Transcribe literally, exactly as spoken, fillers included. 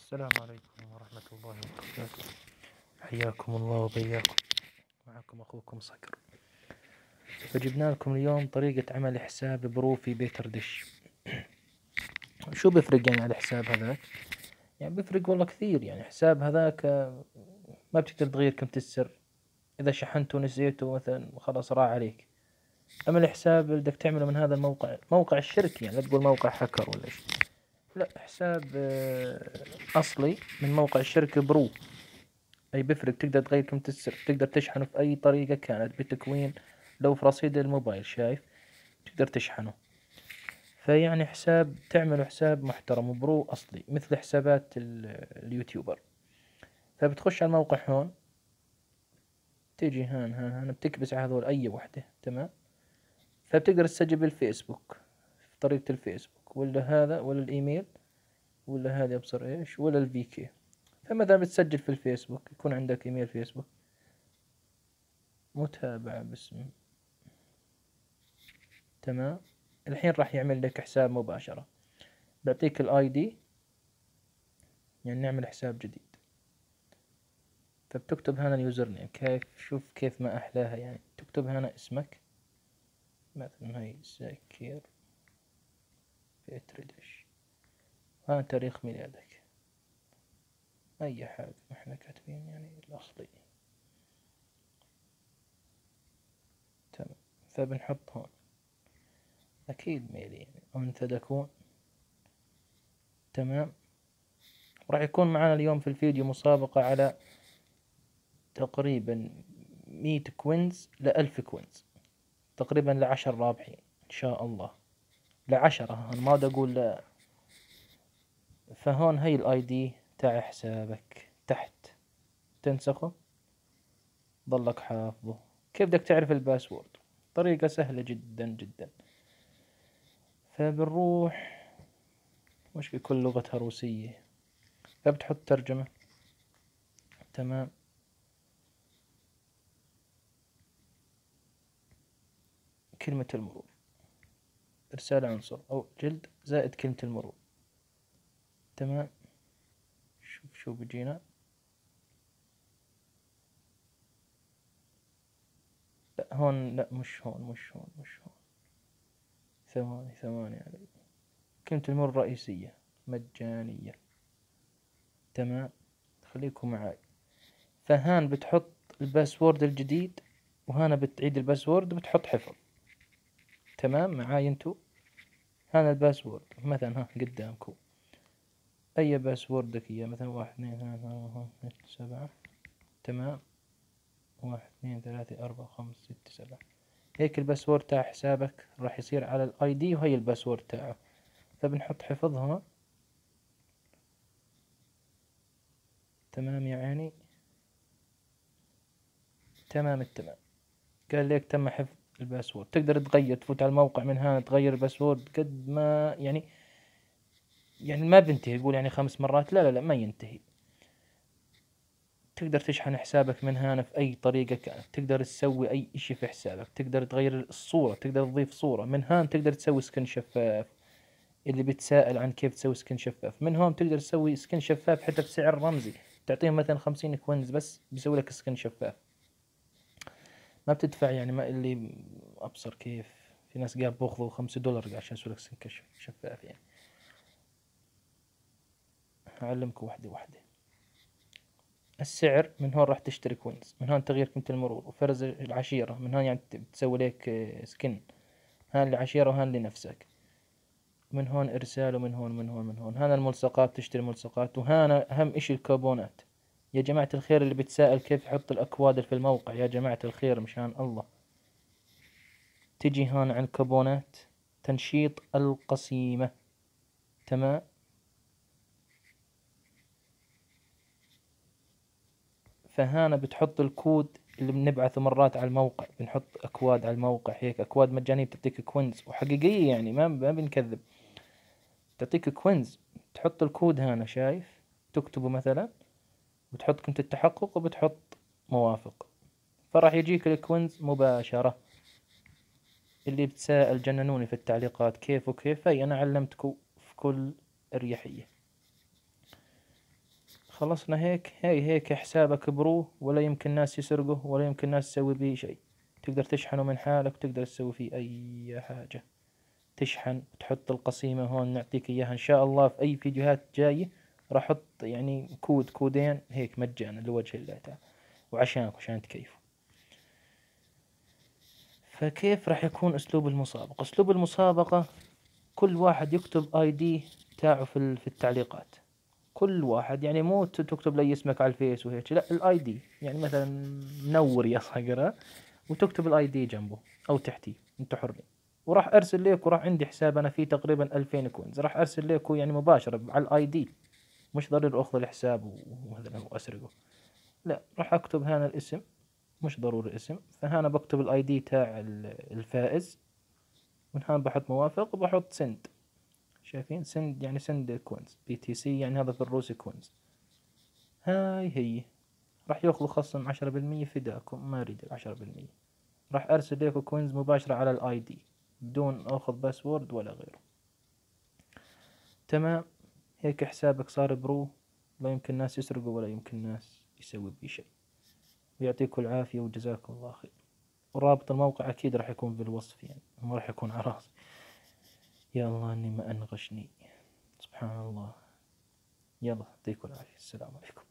السلام عليكم ورحمة الله وبركاته. حياكم الله وبياكم. معكم أخوكم صقر. فجبنا لكم اليوم طريقة عمل حساب برو في بيتردش. شو بيفرق يعني على الحساب هذاك؟ يعني بيفرق والله كثير. يعني حساب هذاك ما بتقدر تغير كلمة السر، إذا شحنته ونسيته مثلا خلاص راح عليك. أما الحساب اللي بدك تعمله من هذا الموقع، موقع الشركة، يعني لا تقول موقع هاكر ولا شيء، لا، حساب أصلي من موقع الشركة برو. أي بيفرق، تقدر تغير كلمة السر، تقدر تشحنه في أي طريقة كانت بتكوين. لو في رصيد الموبايل شايف تقدر تشحنه. فيعني حساب تعمله حساب محترم برو أصلي مثل حسابات اليوتيوبر. فبتخش على الموقع هون، تيجي هان هان هان بتكبس على هذول أي وحدة، تمام. فبتقدر تسجل بالفيسبوك في طريقة الفيسبوك، ولا هذا، ولا الإيميل، ولا هذا أبصر إيش، ولا الفيكي. فمثلا بتسجل في الفيسبوك، يكون عندك إيميل فيسبوك، متابعة باسم، تمام. الحين راح يعمل لك حساب مباشرة، بعطيك الاي دي، يعني نعمل حساب جديد. فبتكتب هنا اليوزر نيم، كيف شوف كيف ما احلاها، يعني تكتب هنا اسمك مثلا هاي زكير بيتردش، هنا تاريخ ميلادك، اي حاجة احنا كاتبين يعني الاصلي، تمام. فبنحط هون اكيد ميلي يعني انت تكون، تمام. راح يكون معنا اليوم في الفيديو مسابقة على تقريبا مية كوينز لألف كوينز، تقريبا لعشر رابحين إن شاء الله، لعشرة، أنا ما بدي أقول لا. فهون هي الآي دي تاع حسابك تحت، تنسخه، ضلك حافظه. كيف بدك تعرف الباسورد؟ طريقة سهلة جدا جدا. فبنروح، مش بكل لغتها روسية، فبتحط ترجمة، تمام. كلمة المرور، إرسال عنصر أو جلد زائد كلمة المرور، تمام. شوف شو بيجينا. لا هون، لا مش هون، مش هون، مش هون. ثواني ثواني علي. كلمة المرور الرئيسية مجانية، تمام. خليكم معاي. فهان بتحط الباسورد الجديد، وهنا بتعيد الباسورد وبتحط حفظ، تمام معاي انتو. هنا الباسورد مثلا ها قدامكم، اي باسوردك اياه، مثلا واحد اثنين ثلاثة ستة سبعة، تمام. واحد اثنين ثلاثة أربعة خمسة ستة سبعة، هيك الباسورد تاع حسابك راح يصير على الاي دي، وهي الباسورد تاعه. فبنحط حفظها، تمام يا عيني، تمام التمام. قال لك تم حفظ الباسورد. تقدر تغير، تفوت على الموقع من هنا تغير الباسورد قد ما يعني، يعني ما بنتهي. يقول يعني خمس مرات، لا لا لا ما ينتهي. تقدر تشحن حسابك من هنا في أي طريقة كانت، تقدر تسوي أي إشي في حسابك، تقدر تغير الصورة، تقدر تضيف صورة من هنا، تقدر تسوي سكن شفاف. اللي بتسائل عن كيف تسوي سكن شفاف، من هون تقدر تسوي سكن شفاف حتى بسعر رمزي، تعطيهم مثلا خمسين كوينز بس بيسوي لك سكن شفاف، ما بتدفع يعني. ما اللي أبصر كيف في ناس قاعد بأخذوا خمسة دولار عشان يسوي لك سكن شفاف يعني. هعلمك واحدة واحدة. السعر من هون راح تشتري كوينز، من هون تغيير قيمة المرور، وفرز العشيرة من هون يعني بتسوي لك سكن، هان لعشيرة وهان لنفسك. من هون إرسال، ومن هون من هون من هون هان الملصقات، تشتري ملصقات. وهان أهم إشي الكوبونات. يا جماعة الخير اللي بتسائل كيف يحط الأكواد في الموقع، يا جماعة الخير مشان الله، تجي هون عن الكوبونات، تنشيط القسيمة، تمام. فهنا بتحط الكود اللي بنبعثه مرات على الموقع، بنحط اكواد على الموقع، هيك اكواد مجانية بتعطيك كوينز وحقيقية، يعني ما ما بنكذب، تعطيك كوينز. تحط الكود هنا شايف، تكتبه مثلا، بتحط كلمة التحقق وبتحط موافق، فراح يجيك الكوينز مباشرة. اللي بتسائل جننوني في التعليقات كيف وكيف، هي انا علمتكم في كل اريحية. خلصنا هيك. هاي هيك حسابك برو، ولا يمكن ناس يسرقه، ولا يمكن ناس تسوي بيه شيء. تقدر تشحنه من حالك، وتقدر تسوي فيه أي حاجة. تشحن، تحط القسيمة هون نعطيك إياها إن شاء الله في أي فيديوهات جاية. راح أحط يعني كود كودين هيك مجانا لوجه الله تعالى، وعشانك عشان تكيفوا. فكيف راح يكون أسلوب المسابقة؟ أسلوب المسابقة كل واحد يكتب آي دي تاعه في في التعليقات. كل واحد يعني مو تكتب لي اسمك على الفيس وهيك، لا، الاي دي يعني مثلا منور يا صقرة، وتكتب الاي دي جنبه او تحتيه، انتوا حرين. وراح ارسل لك، وراح عندي حساب انا فيه تقريبا ألفين كوينز، راح ارسل لك يعني مباشرة على الاي دي. مش ضروري اخذ الحساب ومثلا واسرقه، لا، راح اكتب هنا الاسم، مش ضروري اسم، فهنا بكتب الاي دي تاع الفائز، من هنا بحط موافق وبحط سند. شايفين سند يعني سند كوينز، بي تي سي يعني هذا في الروسي كوينز. هاي هي راح ياخذوا خصم عشرة بالمية فداكم، ما اريد العشرة بالمية. راح ارسل لكم كوينز مباشرة على الاي دي بدون اخذ باسورد ولا غيره. تمام. هيك حسابك صار برو، لا يمكن ناس يسرقوا ولا يمكن ناس يسوي بيه شيء. ويعطيكم العافية وجزاكم الله خير. ورابط الموقع اكيد راح يكون في الوصف، يعني ما راح يكون على راسي. يا الله اني ما انغشني. سبحان الله. يلا يعطيكم العافية، السلام عليكم.